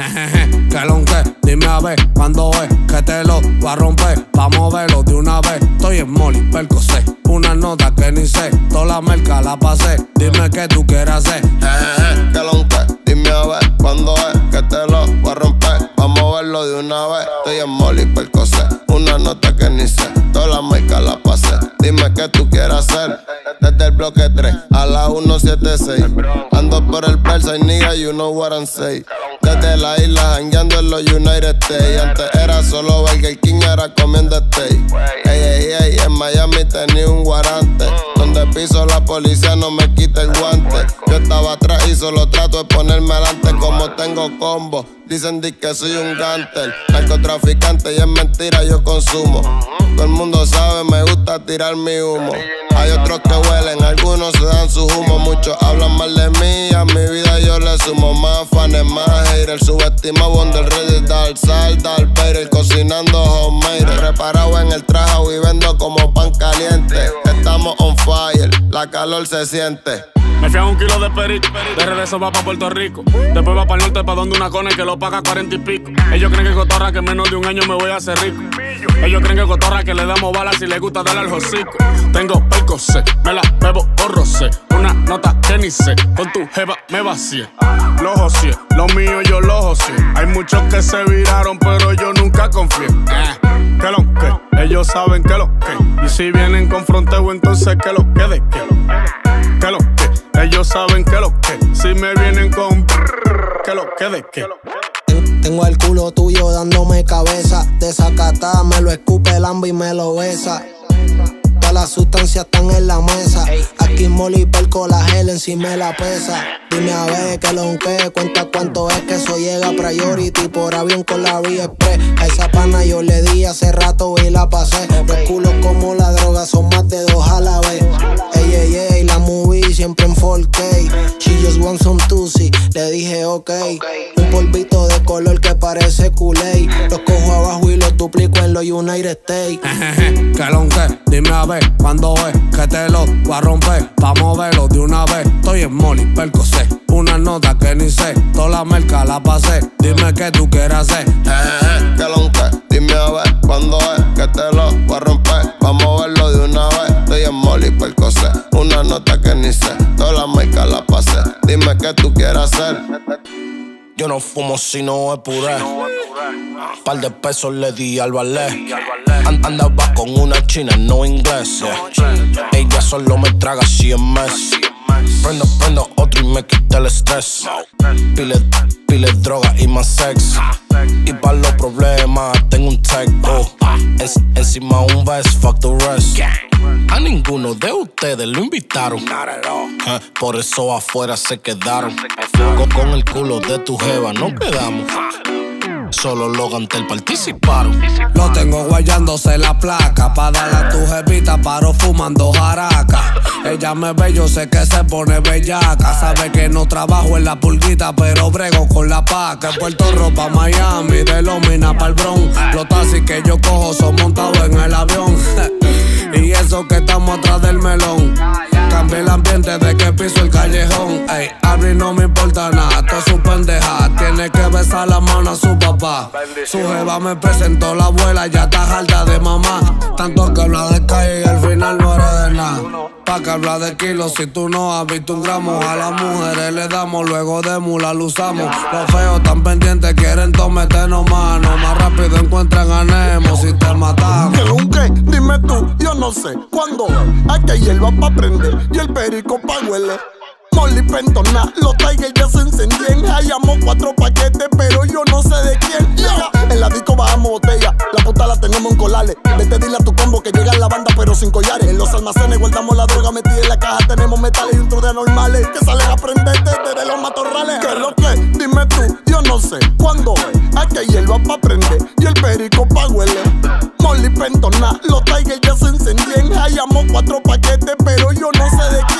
Que lo que, dime a ver cuándo es que te lo voy a romper. Vamos a verlo de una vez. Estoy en Molly, Percocé, una nota que ni sé. Toda la merca la pasé. Dime qué tú quieres hacer. Que lo que, dime a ver cuándo es que te lo voy a romper. Vamos a verlo de una vez. Estoy en Molly, Percocé, una nota que ni sé. Toda la merca la pasé. Dime qué tú quieres hacer. Desde el bloque 3 a la 176. Ando por el Persa y nigga, you know what I'm saying. Desde la isla jangueando en los United States. Antes era solo Burger King, ahora comiendo steak. Ey, ey, ey, en Miami tenía un guarante. Donde piso la policía no me quita el guante. Yo estaba atrás y solo trato de ponerme adelante. Como tengo combo, dicen que soy un gánster. Narcotraficante y es mentira, yo consumo. Todo el mundo sabe, me gusta tirar mi humo. Hay otros que huelen, algunos se dan su humo. Muchos hablan mal de mí, a mi vida yo le sumo. Más fans, más haters, subestimado on del Reddit. Dar sal, dar baiter, cocinando homemade. Reparado en el traje y vendo como pan caliente. Estamos on fire, la calor se siente. Me fui a 1 kilo de perico, de regreso va pa' Puerto Rico. Después va pa' el norte pa' donde una cone que lo paga 40 y pico. Ellos creen que cotorra que en menos de un año me voy a hacer rico. Ellos creen que cotorra que le damos balas si les gusta darle al hocico. Tengo Percocé, me la bebo por rosé. Una nota que ni sé, con tu jeva me vacié. Los jocié, lo mío yo los jocié. Hay muchos que se viraron pero yo nunca confié. Que lo que, ellos saben que lo que. Y si vienen con fronteo entonces que lo que de que lo que, ellos saben que lo que. Si me vienen con que lo que de que. Tengo el culo tuyo dándome cabeza. Desacatada me lo escupe el hambre y me lo besa. Todas las sustancias están en la mesa. Aquí Molly Perco, la gel encima de la pesa. Dime a ver que lo que cuenta cuánto es que eso llega priority por avión con la Vía Express. A esa pana yo le di hace rato y la pasé. Los culos como la droga son más de 2 a la vez. Ey, ey, ey, la movie siempre en 4K. She just wants some tusi, le dije ok. Un polvito de color que parece Kool-Aid. Los cojo abajo y los duplico en los United States. Que lo que, dime a ver cuándo es que te lo voy a romper. Vamos a verlo de una vez. Estoy en Molly, Percocé, una nota que ni sé. Toda la merca la pasé. Dime qué tú quieres hacer. Que lo que, dime a ver cuándo es que te lo voy a romper. Vamos a verlo de una vez. Estoy en Molly, Percocé, una nota que ni sé. Toda la merca la pasé. Dime qué tú quieres hacer. Yo no fumo si no es puré. Par de pesos le di al ballet. Andaba con una china, no inglés. Ella solo me traga 100 meses. Prendo otro y me quita el estrés. Pile droga y más sex. Y para los problemas tengo un tech. Encima un vest, fuck the rest. A ninguno de ustedes lo invitaron. Por eso afuera se quedaron. Con el culo de tu jeva no quedamos. Solo los Gantel participaron. Lo tengo guayándose la placa. Pa' darle a tu jevita paro fumando jaraca. Ella me ve, yo sé que se pone bellaca. Sabe que no trabajo en la pulguita, pero brego con la paca. En Puerto Rico pa' Miami, de Lomina pa'l Bronx. Los taxis que yo cojo son montados en el avión. Y eso que estamos atrás del melón. Cambia el ambiente de que piso el callejón. Ey, Abri no me importa nada, todo su pendeja. Tiene que besar la mano a su papá. Su jeva me presentó la abuela, ya está harta de mamá. Tanto que habla de calle y al final no eres de nada. Pa' que habla de kilos si tú no has visto un gramo. A las mujeres le damos, luego de mula lo usamos. Los feos tan pendientes quieren todo meternos mano. Más rápido encuentran a Nemo si te matamos. ¿Qué un qué? Dime tú, yo no sé cuándo hay que hierba pa' prender y el perico pa' huele. Molly pentona, los Tigers ya se encendían. Hallamos 4 paquetes, pero yo no sé de quién. Yeah. En la disco bajamos botella, la puta la tenemos en colales. Vete dile a tu combo que llega la banda pero sin collares. En los almacenes guardamos la droga metida en la caja. Tenemos metales y un tro de anormales que salen a prenderte desde los matorrales. ¿Qué es lo que? Dime tú, yo no sé cuándo es. Hay que hierba pa' prender y el perico pa' huele. Molly pentona, los Tigers ya se encendían. Hallamos 4 paquetes, pero yo no sé de quién.